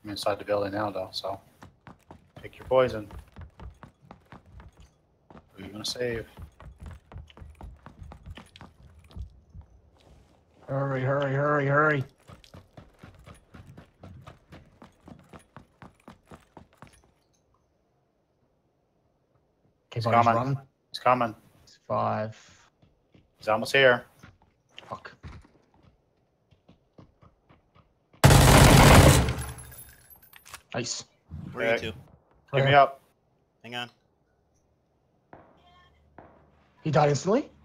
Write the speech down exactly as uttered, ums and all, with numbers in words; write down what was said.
I'm inside the building now, though, so pick your poison. Who are you gonna save? Hurry, hurry, hurry, hurry. He's Keep on coming. running. He's coming. It's five. He's almost here. Fuck. Nice. Where are you two? Give me up. Hang on. He died instantly?